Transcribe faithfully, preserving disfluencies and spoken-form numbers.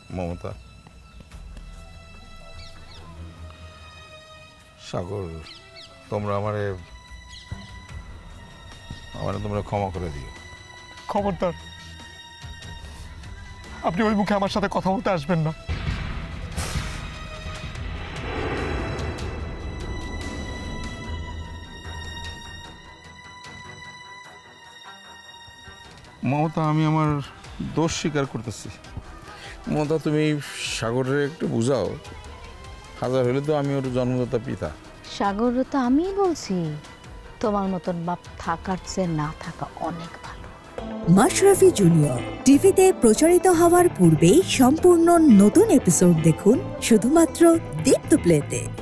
মমতা, সাগর, তোমরা আমারে আমারে তোমরা ক্ষমা করে দিও। খবরদার আপনি ওই মুখে আমার সাথে কথা বলতে আসবেন না। মমতা, আমি আমার দোষ স্বীকার করতেছি। মমতা, তুমি সাগরের একটু বুঝাও। হাজার হলে তো আমি ওর জন্মদাতা পিতা। সাগর তো আমিই বলছি, তোমার মতন বাপ থাকার চেয়ে না থাকা অনেক ভালো। মাশরাফি জুনিয়র টিভিতে প্রচারিত হওয়ার পূর্বেই সম্পূর্ণ নতুন এপিসোড দেখুন শুধুমাত্র দীপ্ত প্লেতে।